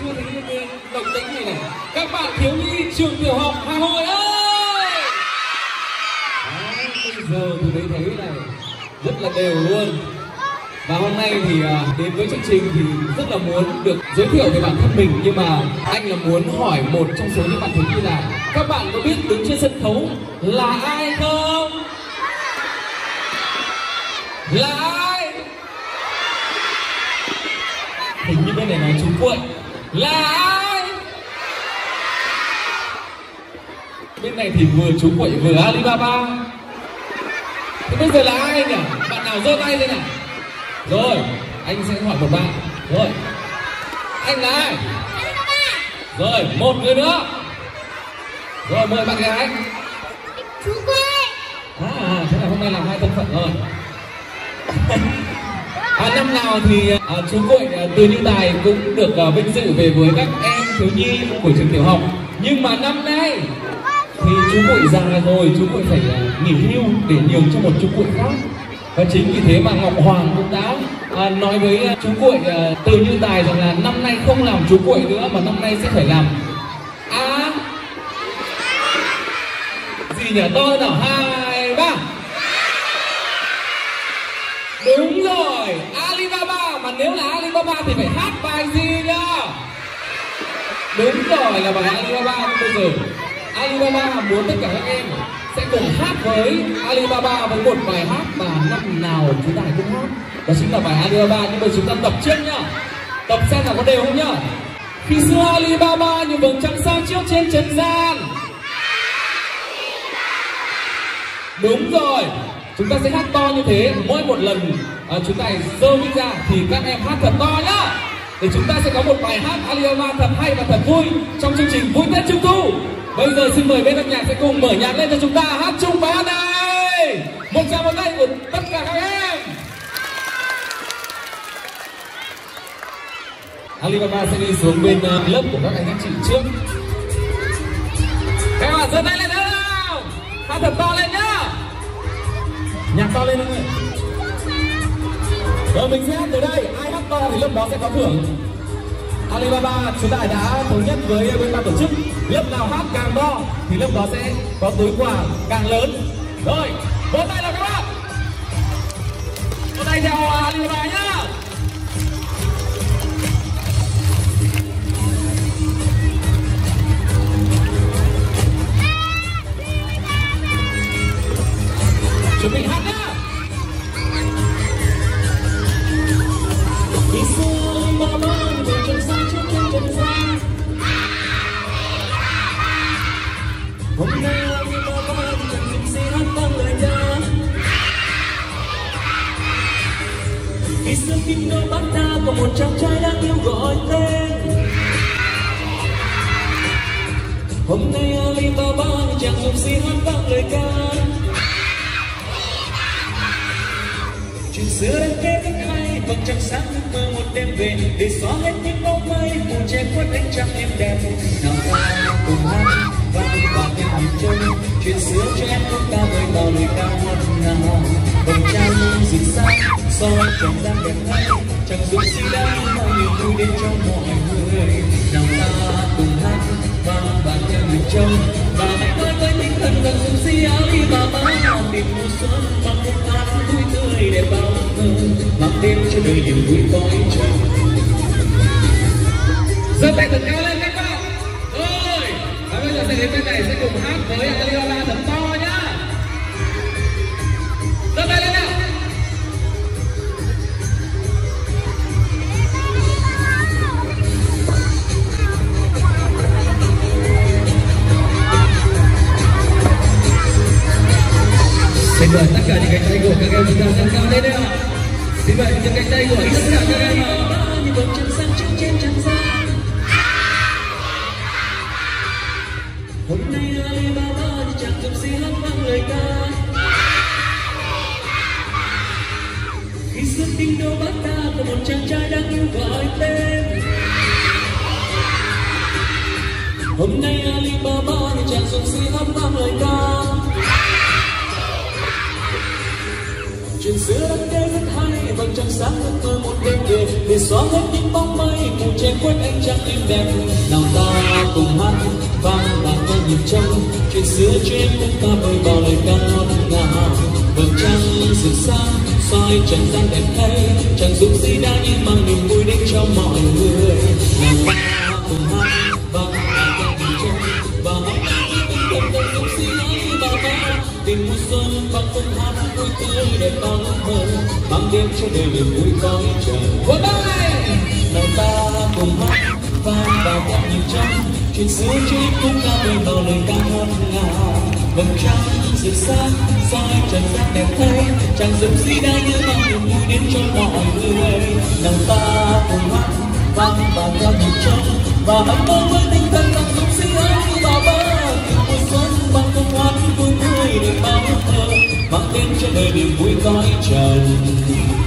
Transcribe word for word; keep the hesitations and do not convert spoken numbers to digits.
chưa thấy cái động tĩnh này này. Các bạn thiếu nhi trường tiểu học Hà Nội ơi! Đấy, bây giờ tôi thấy thấy này rất là đều luôn. Và hôm nay thì đến với chương trình thì rất là muốn được giới thiệu về bản thân mình, nhưng mà anh là muốn hỏi một trong số những bạn thiếu nhi là các bạn có biết đứng trên sân khấu là ai không? Là ai? Hình như bên này nói chú Cuội. Là ai? Bên này thì vừa chú Cuội vừa Alibaba. Thế bây giờ là ai nhỉ? Bạn nào giơ tay lên nào? Rồi, anh sẽ hỏi một bạn. Rồi, anh là ai? Rồi, một người nữa. Rồi, mời bạn gái. Chú Cuội. À, thế là hôm nay làm hai thân phận rồi. À, năm nào thì à, chú Cuội à, từ Như Tài cũng được à, vinh dự về với các em thiếu nhi của trường tiểu học. Nhưng mà năm nay thì chú Cuội già rồi, chú Cuội phải à, nghỉ hưu để nhường cho một chú Cuội khác. Và chính vì thế mà Ngọc Hoàng cũng đã à, nói với à, chú Cuội à, từ Như Tài rằng là năm nay không làm chú Cuội nữa mà năm nay sẽ phải làm à gì nhỉ? To nào, hai ba. Đúng rồi, Alibaba. Mà nếu là Alibaba thì phải hát bài gì nhá? Đúng rồi, là bài Alibaba. Nhưng bây giờ Alibaba muốn tất cả các em sẽ cùng hát với Alibaba với một bài hát mà năm nào chú Tài cũng hát. Đó chính là bài Alibaba. Nhưng mà chúng ta tập trước nhá. Tập xem là có đều không nhá. Khi xưa Alibaba như vầng trăng sao chiếu trên trần gian. Đúng rồi, chúng ta sẽ hát to như thế. Mỗi một lần à, chúng ta giơ mic ra thì các em hát thật to nhá. Để chúng ta sẽ có một bài hát Alibaba thật hay và thật vui trong chương trình Vui Tết Trung Thu. Bây giờ xin mời bên âm nhạc sẽ cùng mở nhạc lên cho chúng ta hát chung bài hát này. Một tràng vào tay của tất cả các em. Alibaba sẽ đi xuống bên uh, lớp của các anh các chị trước. Các bạn giơ tay lên nào. Hát thật to lên nhá. Nhạc to lên thôi. Rồi mình sẽ hát từ đây. Ai hát to thì lớp đó sẽ có thưởng. Alibaba chúng ta đã thống nhất với bên ban tổ chức, lớp nào hát càng to thì lớp đó sẽ có túi quà càng lớn. Rồi, vỗ tay nào các bạn. Vỗ tay theo Alibaba nhá. Chuẩn bị hát nhá. Hôm nay Alibaba chẳng dùng gì hát vang lời ca. Khi xưa kinh đô Bát Ta có một chàng trai đang yêu gọi tên. Hôm nay Alibaba chẳng dùng gì hát vang lời ca. Chuyện xưa đang kể rất hay, vầng trăng sáng ước mơ một đêm về để xóa hết những bóng mây phủ che khuất ánh trăng êm đẹp. Nào ta cùng hát vang vang tiếng nhịp trông, chuyện xưa cho em chúng ta với bao lời ca ngọt ngào. Vầng trăng rực sáng soi trần gian đẹp thay, chẳng dùng gì đáng mang niềm vui đến cho mọi người. Nào ta cùng hát vang vang tiếng nhịp trông, và hãy nói với tinh thần rằng dùng gì Alibaba tìm mùa xuân bằng một hát vui tươi để bao mơ, mang đến cho đời niềm vui cõi trần. Giơ tay thật cao lên các bạn. Rồi, và bây giờ sẽ đến bên này sẽ cùng hát với Alibaba thật to nhá. Giơ tay lên nào. Xin mời tất cả những cánh tay của các em chúng ta dâng cao lên nào. Xin mời những cánh tay của tất cả các em ạ. Như vầng trăng sáng trắng trên trần gian. Hôm nay Alibaba thì chẳng dùng gì hát vang lời ca. Khi xưa kinh đô Bát Ta có một chàng trai đang yêu gọi tên. Hôm nay Alibaba thì chẳng dùng gì hát vang lời ca. Chuyện xưa đã kể rất hay, vầng trăng sáng ước mơ một đêm về để xóa hết những bóng mây phủ che khuất ánh trăng êm đẹp. Nào ta cùng hát vang bài ca nhịp trông, chuyện xưa cho em cũng ta vơi vào lời ca ngọt ngào. Vầng trăng rực sáng soi trần gian đẹp thay, chẳng giúp gì đã nhưng mang niềm vui đến cho mọi người. Nào ta cùng hát vang bài ca nhịp trông và hát tình cảm đầy dũng sĩ ấy bao ba. Tình mùa xuân và cùng hát vui tươi đẹp bao ước mơ, mang đêm cho đời niềm vui cõi trời. Vỗ tay! Nào ta cùng hát vang bài ca nhịp trông, chuyện xưa cho em cũng ta vơi vào lời ca ngọt ngào. Vầng trăng rực sáng soi trần gian đẹp thay, chẳng giúp gì đã như mang niềm vui đến cho mọi người. Nào ta cùng hát vang bài ca nhịp trông và hãy mơ với tinh thần rằng dũng sĩ ấy vào bờ. Tình mùa xuân bằng công hát vui tươi để bao ước mơ, mang đến cho đời niềm vui cõi trần.